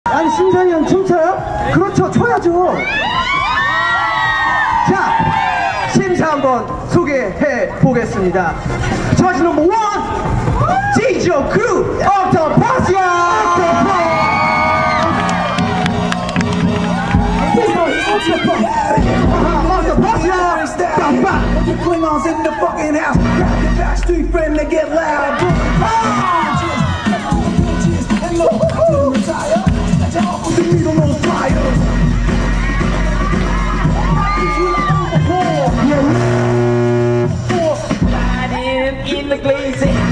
아니 심산이 형 춤춰요? 그렇죠, 춰야죠. 자, 심사 한번 소개해 보겠습니다. 저지 넘버 원, 지조 크루 옥토퍼스야. Klingons in the fucking house. Grab your backstreet friend and get loud. And no, I didn't retire. That's all for the needle, no fire. Riding in the glazing.